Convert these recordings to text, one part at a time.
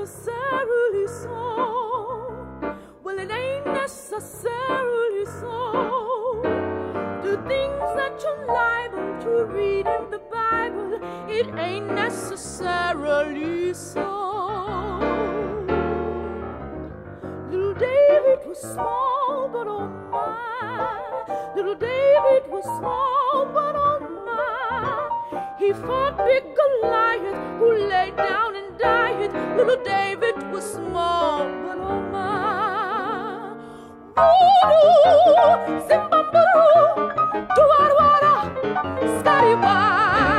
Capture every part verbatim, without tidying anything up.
necessarily so. Well, it ain't necessarily so. The things that you're liable to read in the Bible, it ain't necessarily so. Little David was small, but oh my. Little David was small, but oh my. He fought big Goliath, who lay down and died. Little David was small, but oh my. Voodoo, Zimbabwe, Duarwara, Scotty.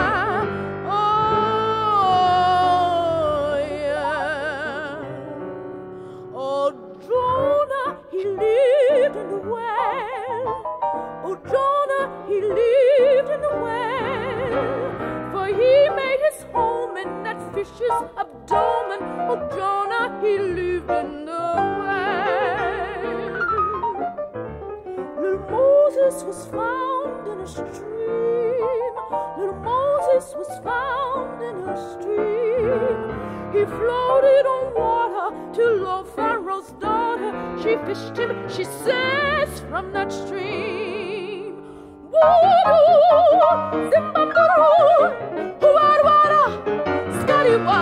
He lived in the well. Oh, Jonah, he lived in the well. For he made his home in that fish's abdomen. Oh, Jonah, he lived in the well. Little Moses was found in a stream. Little Moses was found in a stream. He floated on water till old Pharaoh's daughter, she fished him, she says, from that stream. Woo-doo, Zimbabwe, Huarwara, Scotty-wa.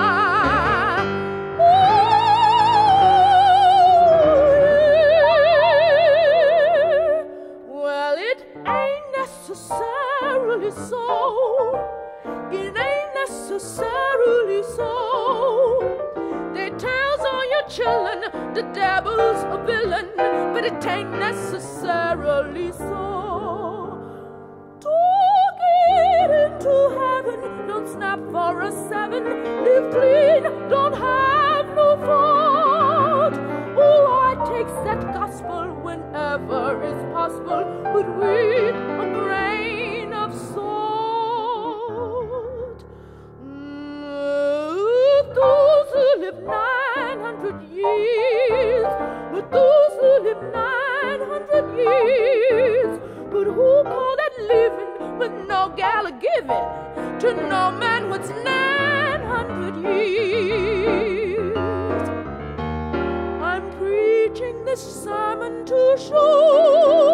Well, it ain't necessarily so. It ain't necessarily so. They tells all your children the devil's a villain, but it ain't necessarily so. To get into heaven, don't snap for a seven. Live clean, don't have no fault. Oh, I takes that gospel whenever it's possible, but with a grain of salt. Mm, those who live nine hundred years, but those who live nine hundred years, but who call that living with no gala giving to no man what's nine hundred years? I'm preaching this sermon to show